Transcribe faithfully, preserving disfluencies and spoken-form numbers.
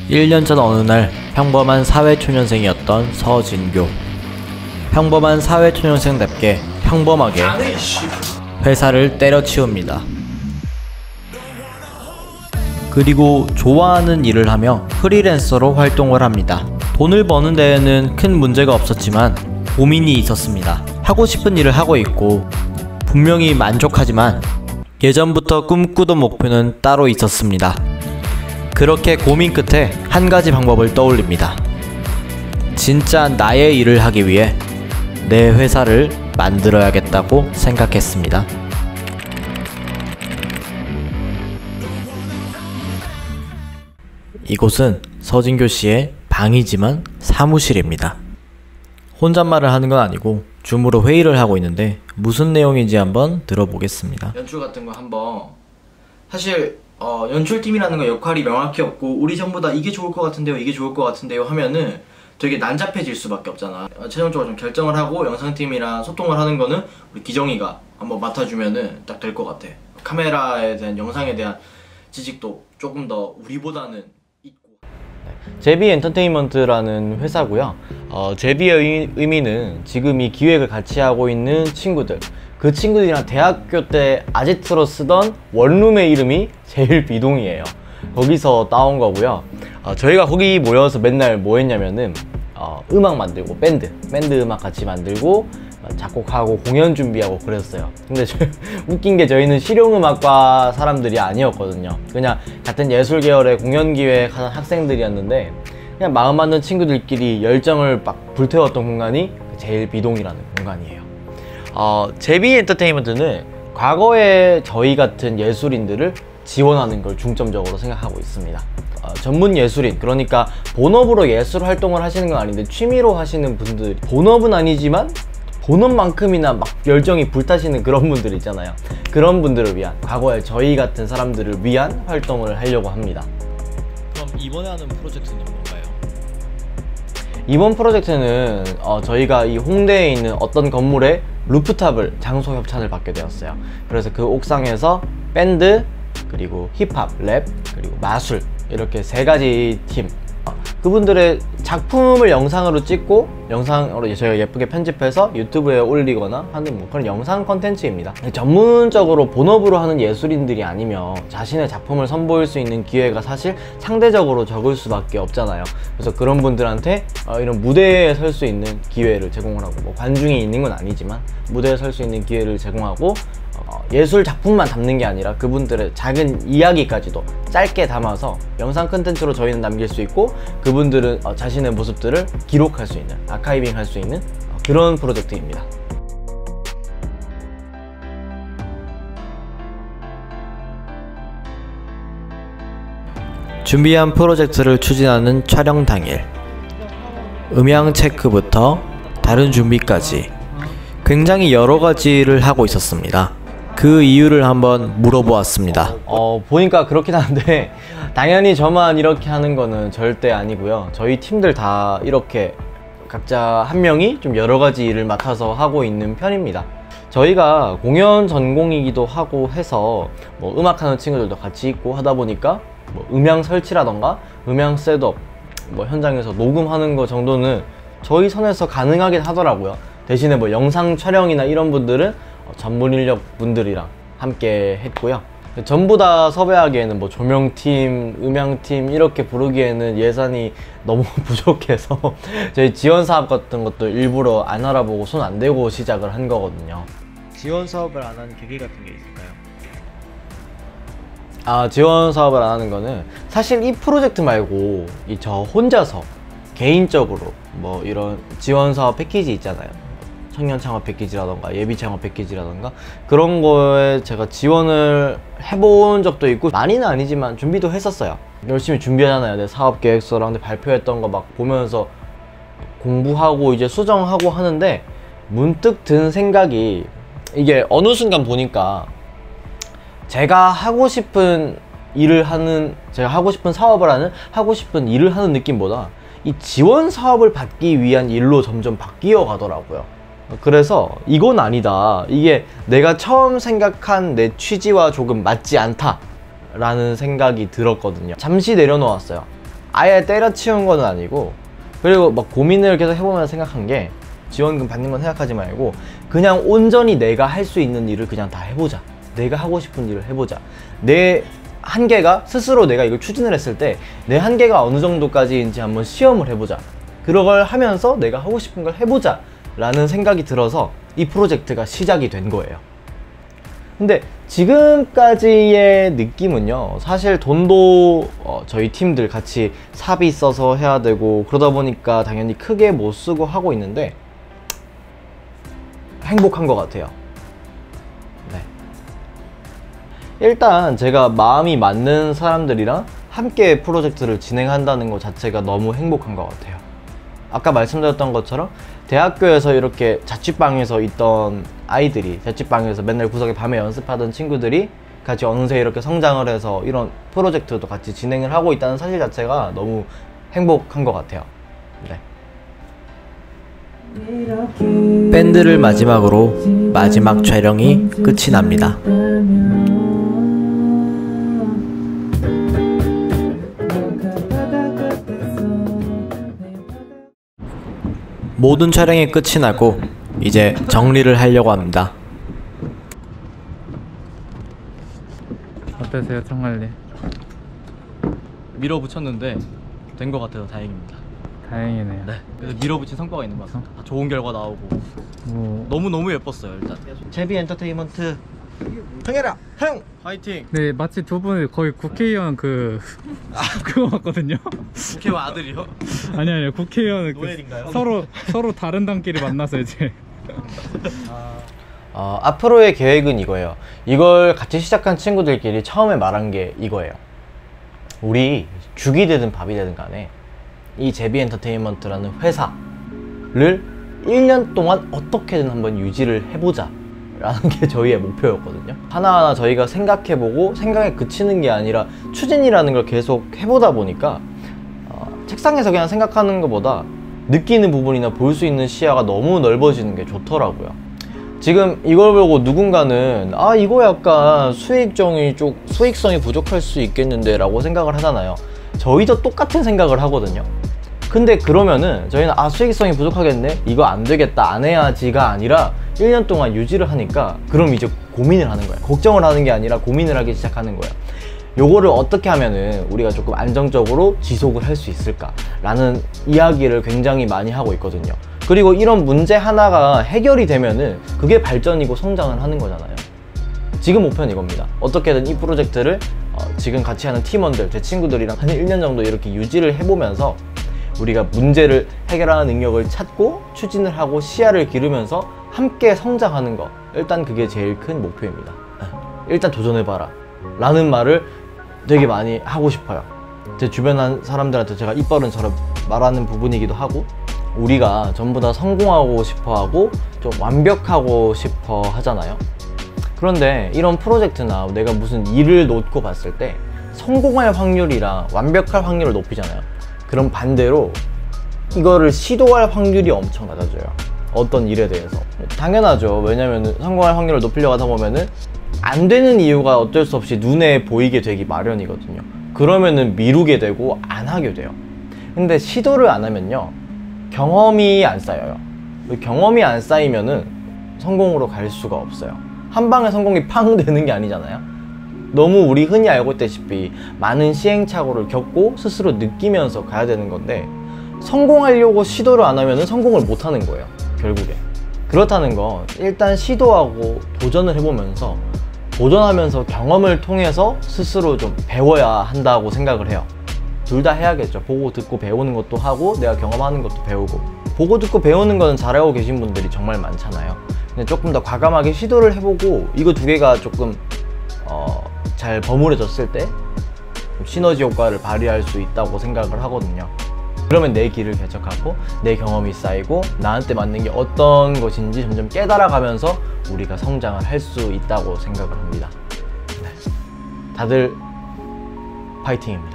일 년 전 어느 날 평범한 사회초년생이었던 서진교. 평범한 사회초년생답게 평범하게 회사를 때려치웁니다. 그리고 좋아하는 일을 하며 프리랜서로 활동을 합니다. 돈을 버는 데에는 큰 문제가 없었지만 고민이 있었습니다. 하고 싶은 일을 하고 있고 분명히 만족하지만 예전부터 꿈꾸던 목표는 따로 있었습니다. 그렇게 고민 끝에 한 가지 방법을 떠올립니다. 진짜 나의 일을 하기 위해 내 회사를 만들어야겠다고 생각했습니다. 이곳은 서진교 씨의 방이지만 사무실입니다. 혼잣말을 하는 건 아니고 줌으로 회의를 하고 있는데 무슨 내용인지 한번 들어보겠습니다. 연출 같은 거 한번 사실 어, 연출팀이라는 건 역할이 명확히 없고 우리 전부 다 이게 좋을 것 같은데요 이게 좋을 것 같은데요 하면은 되게 난잡해질 수밖에 없잖아. 어, 최종적으로 좀 결정을 하고 영상팀이랑 소통을 하는 거는 우리 기정이가 한번 맡아주면은 딱 될 것 같아. 카메라에 대한 영상에 대한 지식도 조금 더 우리보다는 제비 엔터테인먼트라는 회사고요. 어, 제비의 의미는 지금 이 기획을 같이 하고 있는 친구들, 그 친구들이랑 대학교 때 아지트로 쓰던 원룸의 이름이 제일비동이에요. 거기서 따온 거고요. 어, 저희가 거기 모여서 맨날 뭐 했냐면은 어, 음악 만들고 밴드 밴드 음악 같이 만들고 작곡하고 공연 준비하고 그랬어요. 근데 저, 웃긴 게 저희는 실용음악과 사람들이 아니었거든요. 그냥 같은 예술 계열의 공연 기획하는 학생들이었는데 그냥 마음 맞는 친구들끼리 열정을 막 불태웠던 공간이 제일비동이라는 공간이에요. 어, 제비 엔터테인먼트는 과거에 저희 같은 예술인들을 지원하는 걸 중점적으로 생각하고 있습니다. 어, 전문 예술인, 그러니까 본업으로 예술 활동을 하시는 건 아닌데 취미로 하시는 분들, 본업은 아니지만 본업만큼이나 막 열정이 불타시는 그런 분들 있잖아요. 그런 분들을 위한, 과거에 저희 같은 사람들을 위한 활동을 하려고 합니다. 그럼 이번에 하는 프로젝트는 뭔가요? 이번 프로젝트는 어, 저희가 이 홍대에 있는 어떤 건물에 루프탑을 장소 협찬을 받게 되었어요. 그래서 그 옥상에서 밴드, 그리고 힙합, 랩, 그리고 마술, 이렇게 세 가지 팀, 어, 그분들의 작품을 영상으로 찍고 영상으로 저희가 예쁘게 편집해서 유튜브에 올리거나 하는 뭐 그런 영상 컨텐츠입니다. 전문적으로 본업으로 하는 예술인들이 아니면 자신의 작품을 선보일 수 있는 기회가 사실 상대적으로 적을 수밖에 없잖아요. 그래서 그런 분들한테 어, 이런 무대에 설 수 있는 기회를 제공을 하고, 뭐 관중이 있는 건 아니지만 무대에 설 수 있는 기회를 제공하고, 어, 예술 작품만 담는 게 아니라 그분들의 작은 이야기까지도 짧게 담아서 영상 콘텐츠로 저희는 남길 수 있고, 그분들은 어, 자신의 모습들을 기록할 수 있는, 아카이빙 할 수 있는 어, 그런 프로젝트입니다. 준비한 프로젝트를 추진하는 촬영 당일, 음향 체크부터 다른 준비까지 굉장히 여러 가지를 하고 있었습니다. 그 이유를 한번 물어보았습니다. 어, 보니까 그렇긴 한데 당연히 저만 이렇게 하는 거는 절대 아니고요. 저희 팀들 다 이렇게 각자 한 명이 좀 여러 가지 일을 맡아서 하고 있는 편입니다. 저희가 공연 전공이기도 하고 해서 뭐 음악하는 친구들도 같이 있고 하다 보니까 뭐 음향 설치라던가 음향 셋업, 뭐 현장에서 녹음하는 거 정도는 저희 선에서 가능하긴 하더라고요. 대신에 뭐 영상 촬영이나 이런 분들은 전문 인력 분들이랑 함께 했고요. 전부 다 섭외하기에는 뭐 조명팀, 음향팀 이렇게 부르기에는 예산이 너무 부족해서 저희 지원 사업 같은 것도 일부러 안 알아보고 손 안 대고 시작을 한 거거든요. 지원 사업을 안 한 계기 같은 게 있을까요? 아, 지원 사업을 안 하는 거는 사실 이 프로젝트 말고 이 저 혼자서 개인적으로 뭐 이런 지원 사업 패키지 있잖아요. 청년 창업 패키지라던가 예비 창업 패키지라던가 그런 거에 제가 지원을 해본 적도 있고, 많이는 아니지만 준비도 했었어요. 열심히 준비하잖아요. 내 사업 계획서랑 발표했던 거 막 보면서 공부하고 이제 수정하고 하는데 문득 든 생각이, 이게 어느 순간 보니까 제가 하고 싶은 일을 하는, 제가 하고 싶은 사업을 하는, 하고 싶은 일을 하는 느낌보다 이 지원 사업을 받기 위한 일로 점점 바뀌어 가더라고요. 그래서 이건 아니다, 이게 내가 처음 생각한 내 취지와 조금 맞지 않다 라는 생각이 들었거든요. 잠시 내려놓았어요. 아예 때려치운 건 아니고, 그리고 막 고민을 계속 해보면서 생각한 게, 지원금 받는 건 생각하지 말고 그냥 온전히 내가 할 수 있는 일을 그냥 다 해보자. 내가 하고 싶은 일을 해보자. 내 한계가, 스스로 내가 이걸 추진을 했을 때 내 한계가 어느 정도까지인지 한번 시험을 해보자. 그런 걸 하면서 내가 하고 싶은 걸 해보자 라는 생각이 들어서 이 프로젝트가 시작이 된 거예요. 근데 지금까지의 느낌은요, 사실 돈도 어, 저희 팀들 같이 삽이 써서 해야 되고 그러다 보니까 당연히 크게 못 쓰고 하고 있는데 행복한 것 같아요. 네. 일단 제가 마음이 맞는 사람들이랑 함께 프로젝트를 진행한다는 것 자체가 너무 행복한 것 같아요. 아까 말씀드렸던 것처럼 대학교에서 이렇게 자취방에서 있던 아이들이, 자취방에서 맨날 구석에 밤에 연습하던 친구들이 같이 어느새 이렇게 성장을 해서 이런 프로젝트도 같이 진행을 하고 있다는 사실 자체가 너무 행복한 것 같아요. 네. 밴드를 마지막으로 마지막 촬영이 끝이 납니다. 모든 촬영이 끝이 나고 이제 정리를 하려고 합니다. 어떠세요, 청관리? 밀어붙였는데 된 것 같아서 다행입니다. 다행이네요. 네. 그래서 밀어붙인 성과가 있는 것 같습니다. 다 좋은 결과 나오고 뭐... 너무너무 예뻤어요. 일단 제비 엔터테인먼트 흥해라! 흥! 화이팅! 네, 마치 두 분이 거의 국회의원 그... 그거 같거든요? 국회의원 아들이요? 아니 아니요, 국회의원 노엘인가요? 그 서로 서로 다른 당끼리 만나서 이제 어, 앞으로의 계획은 이거예요. 이걸 같이 시작한 친구들끼리 처음에 말한 게 이거예요. 우리 죽이 되든 밥이 되든 간에 이 제비 엔터테인먼트라는 회사를 일 년 동안 어떻게든 한번 유지를 해보자 라는 게 저희의 목표였거든요. 하나하나 저희가 생각해보고 생각에 그치는 게 아니라 추진이라는 걸 계속 해보다 보니까 어, 책상에서 그냥 생각하는 것보다 느끼는 부분이나 볼 수 있는 시야가 너무 넓어지는 게 좋더라고요. 지금 이걸 보고 누군가는 아 이거 약간 수익성이 좀 수익성이 부족할 수 있겠는데 라고 생각을 하잖아요. 저희도 똑같은 생각을 하거든요. 근데 그러면은 저희는 아 수익성이 부족하겠네, 이거 안 되겠다, 안 해야지가 아니라 일 년 동안 유지를 하니까 그럼 이제 고민을 하는 거예요. 걱정을 하는 게 아니라 고민을 하기 시작하는 거예요. 요거를 어떻게 하면은 우리가 조금 안정적으로 지속을 할 수 있을까 라는 이야기를 굉장히 많이 하고 있거든요. 그리고 이런 문제 하나가 해결이 되면은 그게 발전이고 성장을 하는 거잖아요. 지금 목표는 이겁니다. 어떻게든 이 프로젝트를 어, 지금 같이 하는 팀원들, 제 친구들이랑 한 일 년 정도 이렇게 유지를 해보면서 우리가 문제를 해결하는 능력을 찾고 추진을 하고 시야를 기르면서 함께 성장하는 거, 일단 그게 제일 큰 목표입니다. 일단 도전해봐라 라는 말을 되게 많이 하고 싶어요. 제 주변 사람들한테 제가 입버릇처럼 말하는 부분이기도 하고, 우리가 전부 다 성공하고 싶어 하고 좀 완벽하고 싶어 하잖아요. 그런데 이런 프로젝트나 내가 무슨 일을 놓고 봤을 때 성공할 확률이랑 완벽할 확률을 높이잖아요. 그럼 반대로 이거를 시도할 확률이 엄청 낮아져요. 어떤 일에 대해서. 당연하죠. 왜냐면 성공할 확률을 높이려고 하다 보면은 안 되는 이유가 어쩔 수 없이 눈에 보이게 되기 마련이거든요. 그러면은 미루게 되고 안 하게 돼요. 근데 시도를 안 하면요, 경험이 안 쌓여요. 경험이 안 쌓이면은 성공으로 갈 수가 없어요. 한 방에 성공이 팡 되는 게 아니잖아요. 너무 우리 흔히 알고 있다시피 많은 시행착오를 겪고 스스로 느끼면서 가야 되는 건데, 성공하려고 시도를 안 하면 성공을 못 하는 거예요, 결국에. 그렇다는 건 일단 시도하고 도전을 해보면서, 도전하면서 경험을 통해서 스스로 좀 배워야 한다고 생각을 해요. 둘 다 해야겠죠. 보고 듣고 배우는 것도 하고 내가 경험하는 것도 배우고. 보고 듣고 배우는 거는 잘하고 계신 분들이 정말 많잖아요. 근데 조금 더 과감하게 시도를 해보고 이거 두 개가 조금 어, 잘 버무려졌을 때 시너지 효과를 발휘할 수 있다고 생각을 하거든요. 그러면 내 길을 개척하고 내 경험이 쌓이고 나한테 맞는 게 어떤 것인지 점점 깨달아가면서 우리가 성장을 할 수 있다고 생각을 합니다. 네. 다들 파이팅입니다.